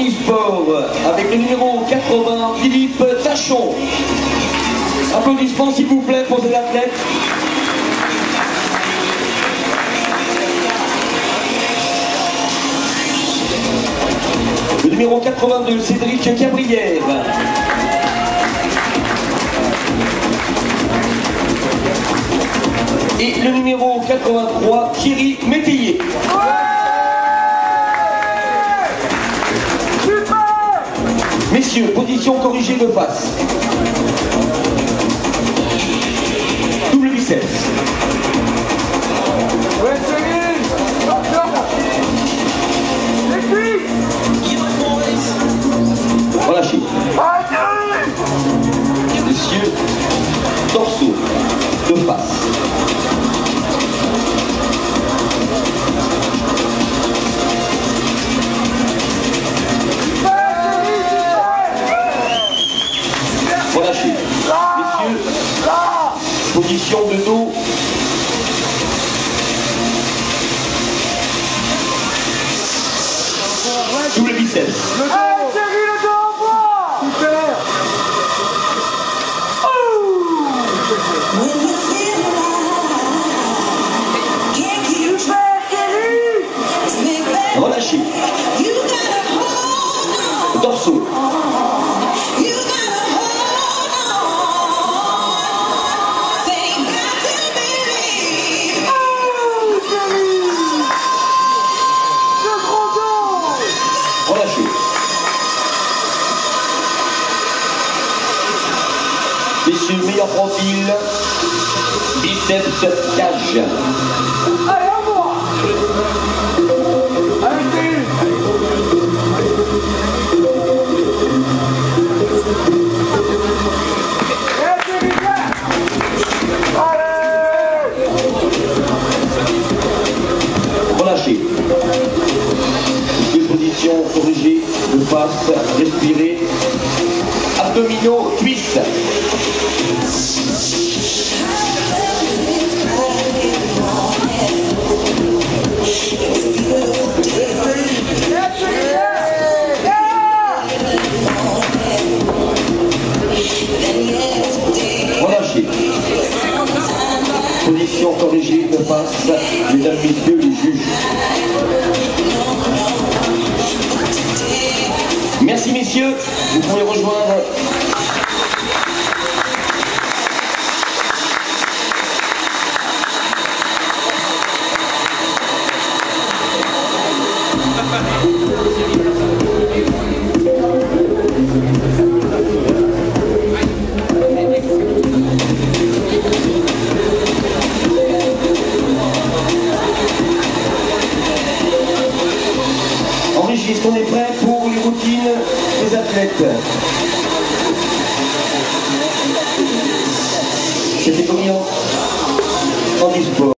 handisport avec le numéro 80, Philippe Tachon. Applaudissements s'il vous plaît pour ces athlètes. Le numéro 82, Cédric Cabrière. Et le numéro 83, Thierry Métayer. Messieurs, position corrigée de face. Double biceps. Relâchez. Messieurs, torseau de face. Relâchez. Messieurs, position de dos. Double biceps. Relâchez. Dorsaux. Relâchez. Messieurs, meilleur profil. Biceps cage. Allez, à moi. Relâchez. Position corrigée de face, respirez. Abdominaux, cuisses. Relâchez. Position corrigée de face, mesdames, messieurs les juges. Merci messieurs, vous pouvez rejoindre. Est-ce qu'on est prêt pour les routines des athlètes? C'était combien en handisport?